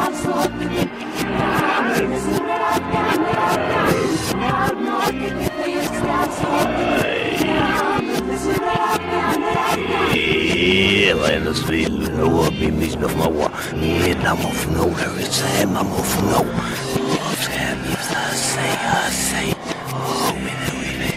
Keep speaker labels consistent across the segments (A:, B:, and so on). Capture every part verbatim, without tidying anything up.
A: Lennes vill och bimis med floa. Hela mofno, där är samma mofno. Sen jag säger, säg. Oh, min lille.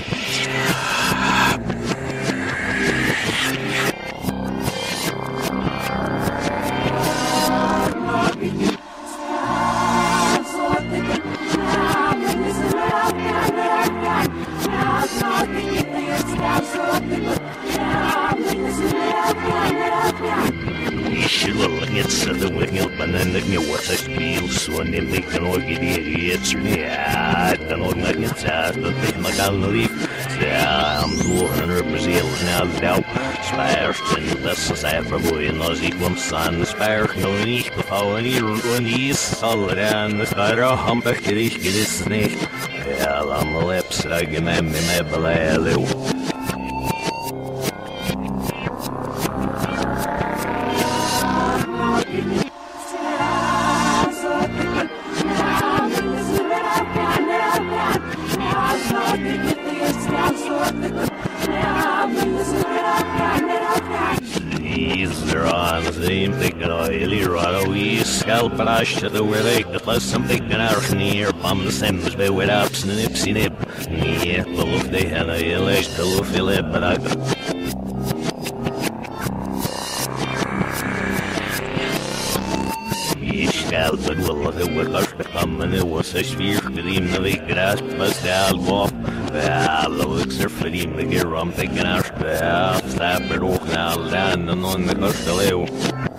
A: It's the wing up and then the new what's a spiel, so and then they can all get idiots. Yeah, I don't know, like it's out, but they might not leave. Yeah, I'm two hundred Brazil now, now. Spires and this is ever boy in those equal sun. Spires no need to follow any run these solid and the spider hump a kiddish get his snake. Yeah, on the lips, I give me my belly. They're on the same thing, oily rotto, scalp and ash to the where they get less something in our near bomb the same as they with ups and nipsy nip. Yeah, the look they had a leg to look Philip, but I got. Scalp and will look at what us to come and it was a sphere to him the week grass, but I'll walk. Ja, looks are for him to get rum taken out. Ja, stabber och knall, and on the coast of